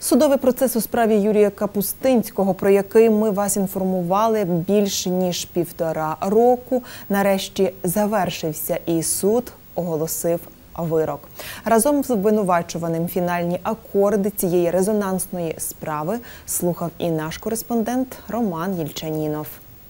Судовий процес у справі Юрія Капустинського, про який ми вас інформували більше ніж 1,5 року, нарешті завершився і суд оголосив вирок. Разом з обвинувачуваним фінальні акорди цієї резонансної справи слухав і наш кореспондент Роман Єльчанінов.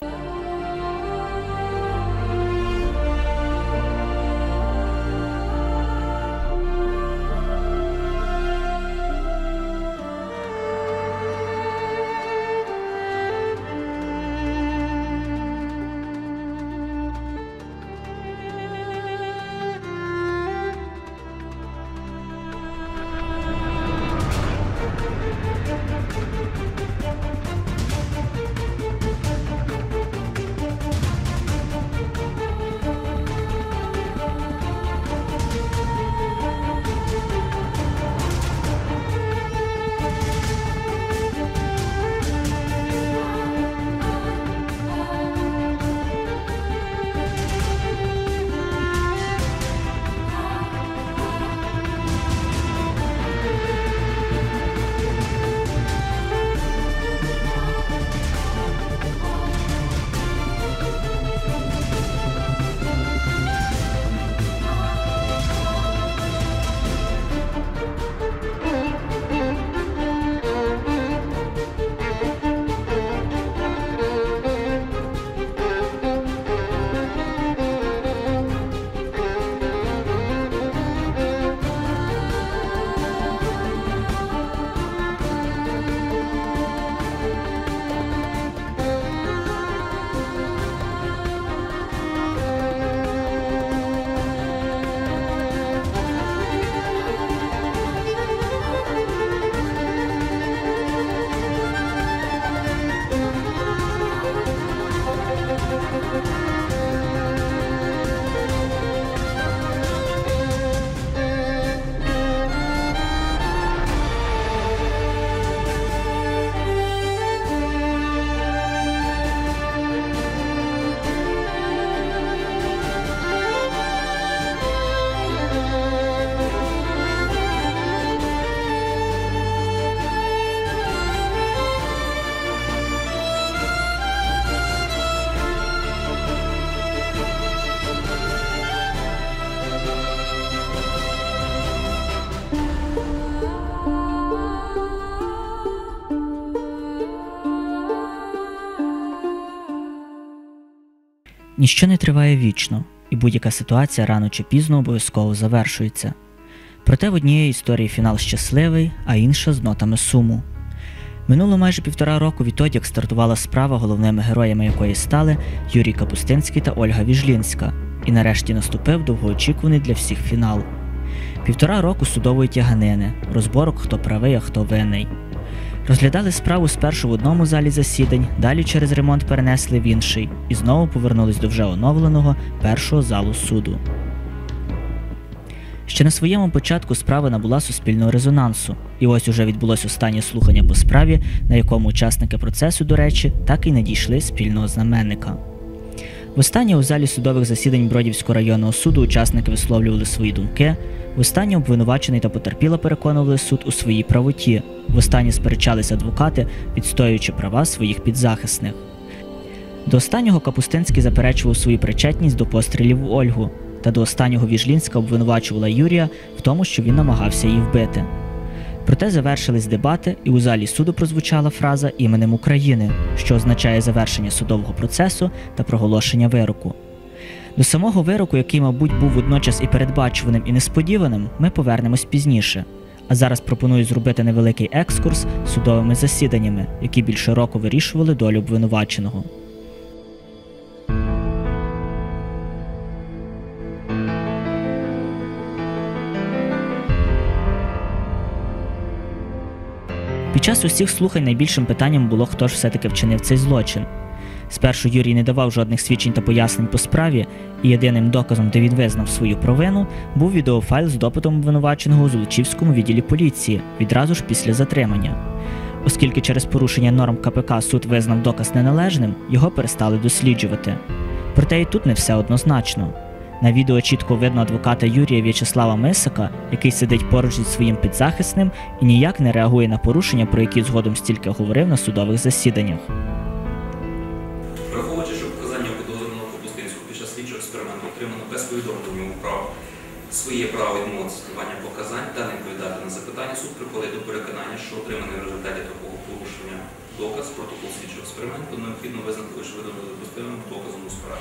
Ніщо не триває вічно, і будь-яка ситуація рано чи пізно обов'язково завершується. Проте в однієї історії фінал щасливий, а інша з нотами суму. Минуло майже 1,5 року відтоді, як стартувала справа, головними героями якої стали Юрій Капустинський та Ольга Віжлінська. І нарешті наступив довгоочікуваний для всіх фінал. 1,5 року судової тяганини, розборок, хто правий, а хто винний. Розглядали справу спершу в одному залі засідань, далі через ремонт перенесли в інший і знову повернулись до вже оновленого першого залу суду. Ще на своєму початку справа набула суспільного резонансу, і ось уже відбулось останнє слухання по справі, на якому учасники процесу, до речі, так і не дійшли спільного знаменника. Востаннє у залі судових засідань Бродівського районного суду учасники висловлювали свої думки, востаннє обвинувачений та потерпіла переконували суд у своїй правоті, востаннє сперечались адвокати, відстоюючи права своїх підзахисних. До останнього Капустинський заперечував свою причетність до пострілів в Ольгу, та до останнього Віжлінська обвинувачувала Юрія в тому, що він намагався її вбити. Проте завершились дебати, і у залі суду прозвучала фраза «іменем України», що означає завершення судового процесу та проголошення вироку. До самого вироку, який, мабуть, був водночас і передбачуваним, і несподіваним, ми повернемось пізніше. А зараз пропоную зробити невеликий екскурс судовими засіданнями, які більше року вирішували долю обвинуваченого. Під час усіх слухань найбільшим питанням було, хто ж все-таки вчинив цей злочин. Спершу Юрій не давав жодних свідчень та пояснень по справі, і єдиним доказом, де він визнав свою провину, був відеофайл з допитом обвинуваченого у Золочівському відділі поліції, відразу ж після затримання. Оскільки через порушення норм КПК суд визнав доказ неналежним, його перестали досліджувати. Проте і тут не все однозначно. На відео чітко видно адвоката Юрія В'ячеслава Мисика, який сидить поруч зі своїм підзахисним і ніяк не реагує на порушення, про які згодом стільки говорив на судових засіданнях. Враховуючи, що показання підозрюваного Капустинського під час слідчого експерименту отримано без повідомлення йому своє право відмовити складання показань та не відповідати на запитання, суд приходить до переконання, що отриманий в результаті такого порушення доказ, протокол слідчого експерименту необхідно визнати лише видано допустимим доказом у справі.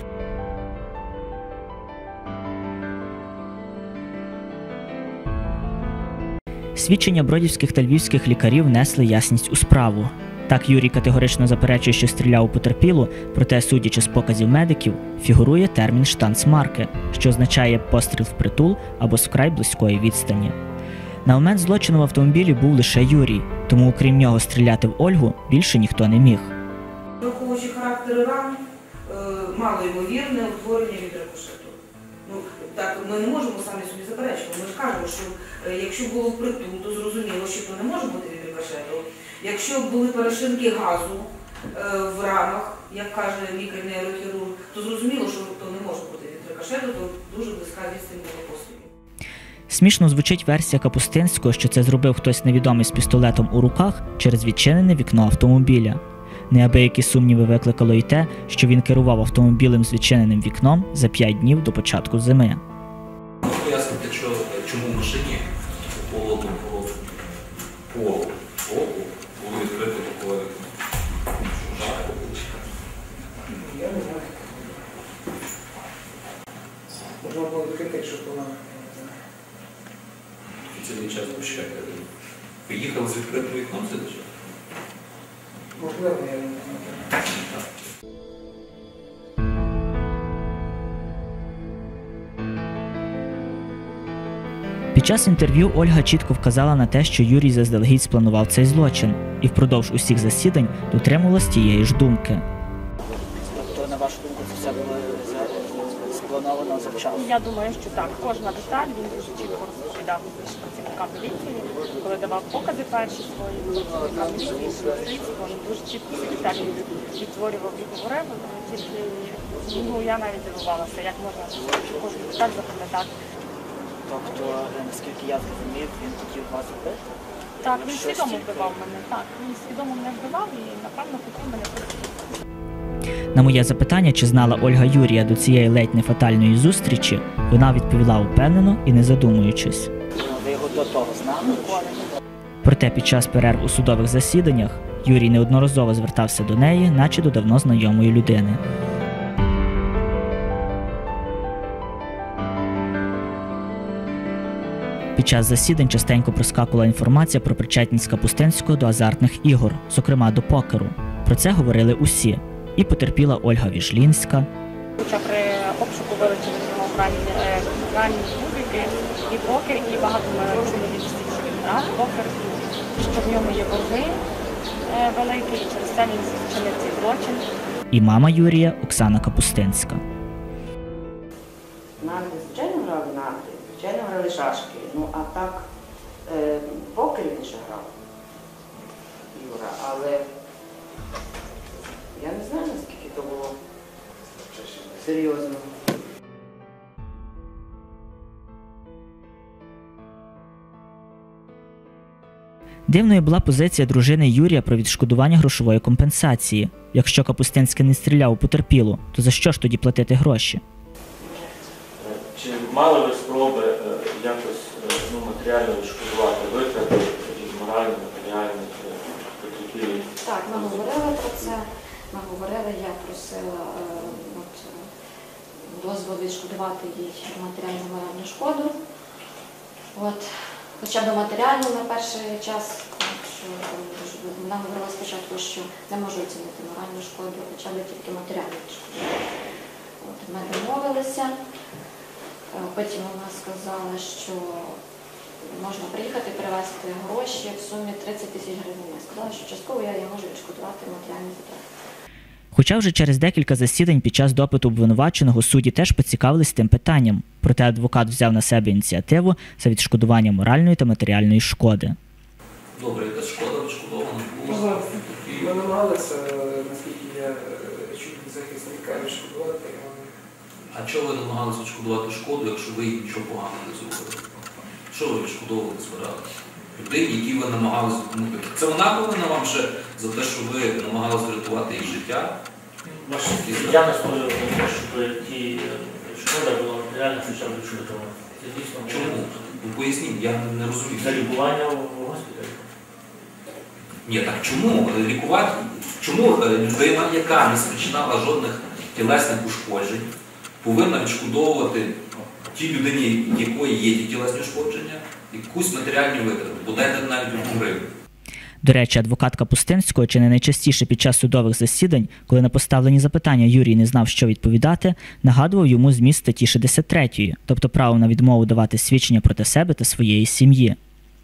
Свідчення бродівських та львівських лікарів внесли ясність у справу. Так, Юрій категорично заперечує, що стріляв у потерпілу, проте, судячи з показів медиків, фігурує термін «штанцмарки», що означає постріл впритул або з вкрай близької відстані. На момент злочину в автомобілі був лише Юрій, тому окрім нього стріляти в Ольгу більше ніхто не міг. Враховуючи характери ран, малоймовірне утворення від рикошету. Так, ми не можемо самі собі заперечувати. Ми ж кажемо, що якщо було впритул, то зрозуміло, що то не може бути від рикошету. Якщо були перешинки газу в ранах, як каже лікар-нейрохірург, то зрозуміло, що то не може бути від рикошету, то дуже близька відстань була пострілів. Смішно звучить версія Капустинського, що це зробив хтось невідомий з пістолетом у руках через відчинене вікно автомобіля. Неабиякі сумніви викликало й те, що він керував автомобілем з відчиненим вікном за 5 днів до початку зими. Пояснити, чому в машині по оку було відкрито таке вікно. Жарко було. Я не знаю. Можна було відкрити, якщо погано. Цілий час взагалі. Ви їхали з відкритим вікном цілий час? Можливо, я не знаю. Під час інтерв'ю Ольга чітко вказала на те, що Юрій заздалегідь спланував цей злочин, і впродовж усіх засідань дотримувалась тієї ж думки. Тобто, на вашу думку, це все було сплановано завчасно? Я думаю, що так. Кожна деталь він дуже чітко розповідав працівникам поліції, коли давав покази перші свої працівникам слідства, він дуже чітко ці деталі відтворював і говорив. Тільки я навіть дивувалася, як можна кожну деталь запам'ятати. Тобто, наскільки я зрозумів, він хотів вас вбити? Так, він свідомо вбивав мене. Так, він свідомо мене вбивав і, напевно, хотів мене побити. На моє запитання, чи знала Ольга Юрія до цієї ледь не фатальної зустрічі, вона відповіла упевнено і не задумуючись. Ви його до того знали? Проте під час перерв у судових засіданнях Юрій неодноразово звертався до неї, наче до давно знайомої людини. Під час засідань частенько проскакувала інформація про причетність Капустинського до азартних ігор, зокрема до покеру. Про це говорили усі. І потерпіла Ольга Віжлінська. Хоча при обшуку вилучили з нього гральні музики, і покер, і багато ми чули від всіх, що він грав покер, що в ньому є борги великі, і через це він вчинив цей злочин. І мама Юрія Оксана Капустинська. Навіть, звичайно, грали нагри, звичайно, грали шашки. Ну, а так, покер він ще грав, Юра, але я не знаю, наскільки то було серйозно. Дивною була позиція дружини Юрія про відшкодування грошової компенсації. Якщо Капустинський не стріляв у потерпілу, то за що ж тоді платити гроші? Чи мали ви спроби якось матеріально відшкодувати витрати, моральні, матеріальні, потерпілі? Так, ми говорили про це. Ми говорили, я просила дозволу відшкодувати їй матеріальну моральну шкоду. Хоча б матеріальну на перший час, що вона говорила спочатку, що не можу оцінити моральну шкоду, хоча б тільки матеріальну шкоду. Ми домовилися. Потім вона сказала, що можна приїхати привезти гроші в сумі 30 тисяч гривень. Я сказала, що частково я можу відшкодувати матеріальні затрати. Хоча вже через декілька засідань під час допиту обвинуваченого судді теж поцікавились тим питанням. Проте адвокат взяв на себе ініціативу за відшкодування моральної та матеріальної шкоди. Добре, якась шкода відшкодована Ну, ми намагалися, наскільки я чув від захисника, відшкодувати. А А чого ви намагалися відшкодувати шкоду, якщо ви їй нічого поганого не зробили? Що ви відшкодовувати збиралися? Людині, які ви намагалися допомогти. Це вона повинна вам ще за те, що ви намагалися врятувати її життя? Я настоюю на те, щоб ті шкода була матеріальна хоча б відшкодована. Це дійсно. Чому? Ну, поясніть, я не розумію. За лікування в госпіталі. Ні, так чому лікувати? Чому людина, яка не спричинала жодних тілесних ушкоджень, повинна відшкодовувати тій людині, якої є ті тілесні ушкодження, якусь матеріальну витрату, бодай навіть 1 гривню? До речі, адвокат Капустинського чи не найчастіше під час судових засідань, коли на поставлені запитання Юрій не знав, що відповідати, нагадував йому зміст статті 63, тобто право на відмову давати свідчення проти себе та своєї сім'ї.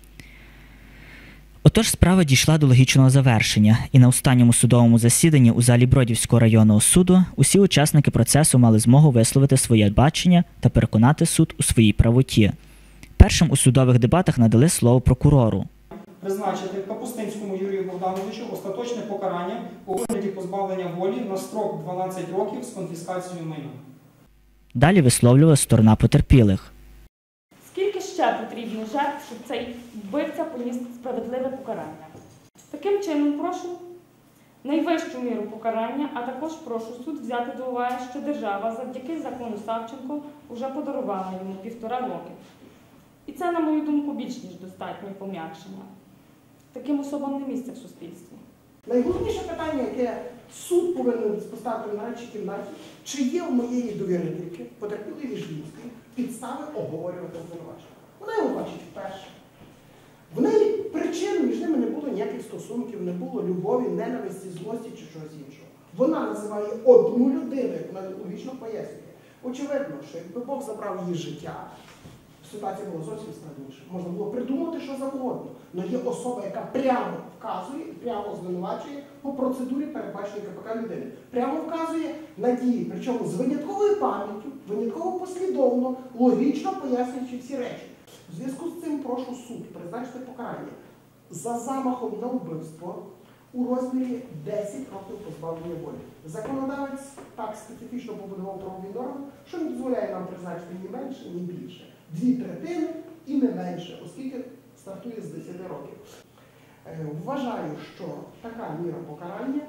Отож, справа дійшла до логічного завершення, і на останньому судовому засіданні у залі Бродівського районного суду усі учасники процесу мали змогу висловити своє бачення та переконати суд у своїй правоті. Першим у судових дебатах надали слово прокурору. Призначити Капустинському Юрію Богдановичу остаточне покарання у вигляді позбавлення волі на строк 12 років з конфіскацією майна. Далі висловлювала сторона потерпілих. Скільки ще потрібно жертв, щоб цей вбивця поніс справедливе покарання? Таким чином, прошу найвищу міру покарання, а також прошу суд взяти до уваги, що держава завдяки закону Савченко вже подарувала йому 1,5 роки. І це, на мою думку, більш ніж достатнє пом'якшення. Таким особам не місце в суспільстві. Найголовніше питання, яке суд повинен поставити на речі кімнаті, чи є в моєї довірительки, потерпілої Віжлінської, підстави обговорювати обвинувачення. Вона його бачить вперше. В неї причин між ними не було ніяких стосунків, не було любові, ненависті, злості чи чогось іншого. Вона називає одну людину, як вона логічно пояснює. Очевидно, що якби Бог забрав її життя, ситуація була зовсім складніша. Можна було придумати що завгодно. Але є особа, яка прямо вказує, прямо звинувачує по процедурі передбаченої КПК людини. Прямо вказує на дії, причому з винятковою пам'яттю, винятково послідовно, логічно пояснюючи всі речі. В зв'язку з цим прошу суд призначити покарання за замахом на вбивство у розмірі 10 років позбавлення волі. Законодавець так специфічно побудував правові норми, що не дозволяє нам призначити ні менше, ні більше. 2/3 і не менше, оскільки стартує з 10 років. Вважаю, що така міра покарання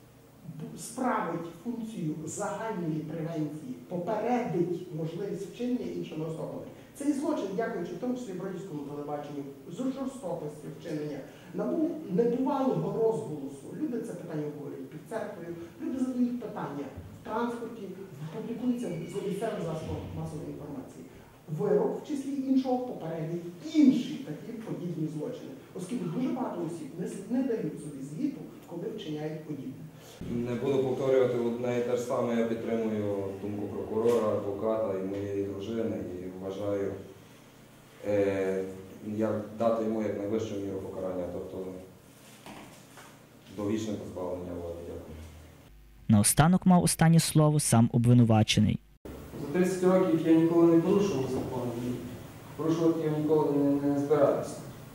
справить функцію загальної превенції, попередить можливість вчинення іншими особами. Цей злочин, дякуючи в тому числі Бродівському телебаченню, з жорстокості вчинення, набув небувалого розголосу. Люди це питання обговорюють під церквою, люди задають питання в транспорті, публікуються в місцевих засобах масової інформації. Вирок, в числі іншого, попередить інші такі подібні злочини, оскільки дуже багато осіб не дають собі звіту, коли вчиняють подібне. Не буду повторювати одне і те ж саме, я підтримую думку прокурора, адвоката і моєї дружини і вважаю як дати йому як найвищу міру покарання, тобто довічне позбавлення волі. Дякую. Наостанок мав останнє слово сам обвинувачений. За 30 років я ніколи не порушував закон, і порушувати я ніколи не збирався.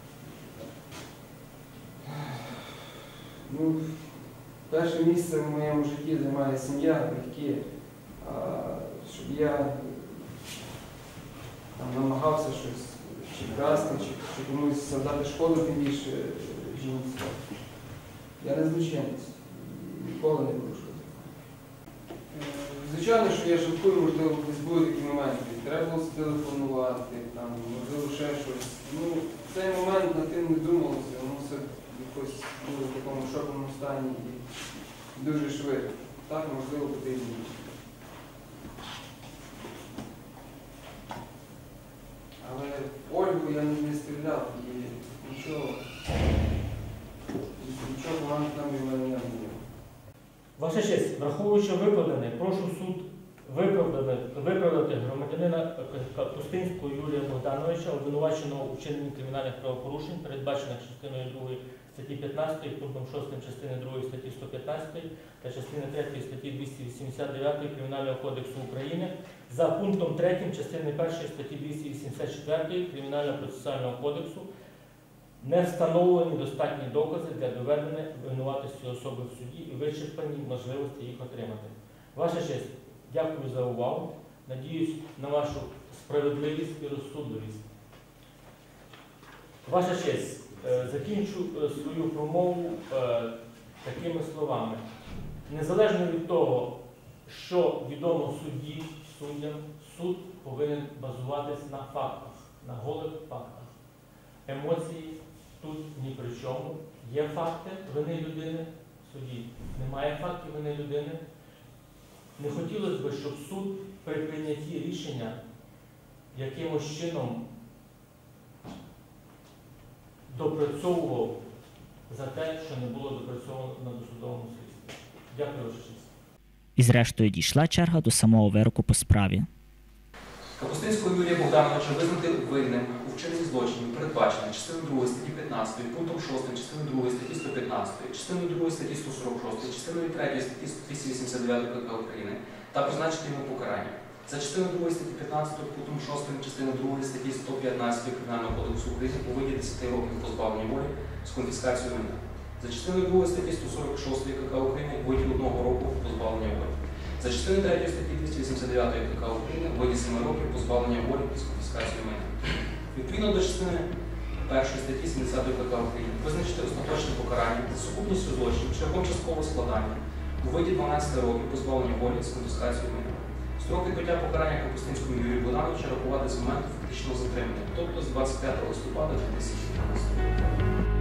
Ну, перше місце в моєму житті займає сім'я, батьки. Щоб я там намагався щось чи красти, чи комусь завдати шкоду, тим більше жінці. Я не злочинець, ніколи не порушував. Звичайно, що я жалкую, можливо, десь були такі моменти. Треба було телефонувати, там, можливо, ще щось. Ну, в цей момент над тим не думалося, воно все якось було в такому шоковому стані і дуже швидко. Так, можливо, потрібно. Але в Ольгу я не стріляв і нічого поганого там від мене не було. Ваша честь, враховуючи викладене, прошу суд виправдати громадянина Капустинського Юрія Богдановича, обвинуваченого у вчиненні кримінальних правопорушень, передбачених частиною 2 статті 15, пунктом 6 частини 2 статті 115 та частини 3 статті 289 Кримінального кодексу України, за пунктом 3 частини 1 статті 284 Кримінального процесуального кодексу, не встановлені достатні докази для доведення винуватості особи в суді і вичерпані можливості їх отримати. Ваша честь, дякую за увагу. Надіюсь на вашу справедливість і розсудливість. Ваша честь, закінчу свою промову такими словами. Незалежно від того, що відомо судді, суддям, суд повинен базуватись на фактах, на голих фактах. Емоції тут ні при чому. Є факти вини людини в суді, немає фактів вини людини. Не хотілося б, щоб суд при прийнятті рішення якимось чином допрацьовував за те, що не було допрацьовано на досудовому слідстві. Дякую, Ваша честь. І зрештою дійшла черга до самого вироку по справі. Капустинського Юрія Богдановича визнати винним у вчиненні злочинів, передбачених частиною 2 статті 15, пунктом 6, частиною 2 статті 115, частиною 2 статті 146, частиною 3 статті 289 КК України та призначити йому покарання. За частиною 2 статті 15, пунктом 6, частиною 2 статті 115 Кримінального кодексу України у виді 10 років позбавлення волі з конфіскацією майна. За частиною 2 статті 146 КК України у виді 1 року позбавлення волі. За частиною 3 статті 289 КК України у виді 7 років позбавлення волі з конфіскацією майна. Відповідно до частини 1 статті 70 КК України визначити остаточне покарання за сукупністю злочинів шляхом часткового складання у виді 12 років позбавлення волі з конфіскацією майна. Строк відбуття покарання Капустинському Юрію Богдановичу рахувати з моменту фактичного затримання, тобто з 25 листопада 2015 року.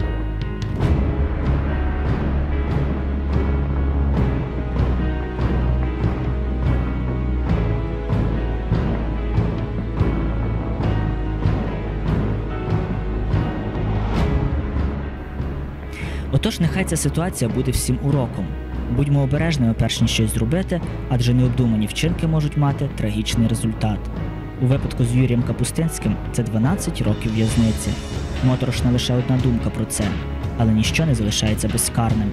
Отож, нехай ця ситуація буде всім уроком. Будьмо обережними, перш ніж щось зробити, адже необдумані вчинки можуть мати трагічний результат. У випадку з Юрієм Капустинським це 12 років в'язниці. Моторошна лише одна думка про це, але ніщо не залишається безкарним.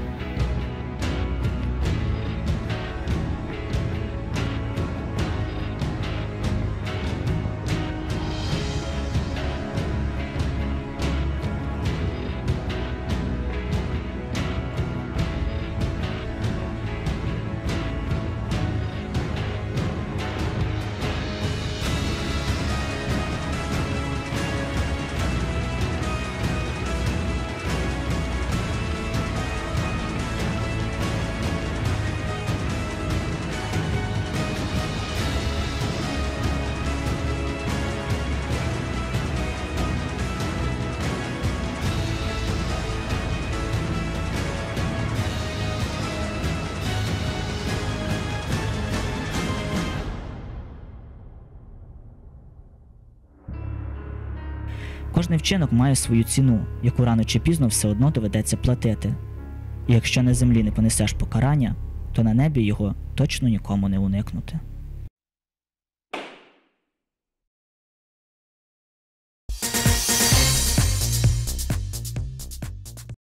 Кожний вчинок має свою ціну, яку рано чи пізно все одно доведеться платити. І якщо на землі не понесеш покарання, то на небі його точно нікому не уникнути.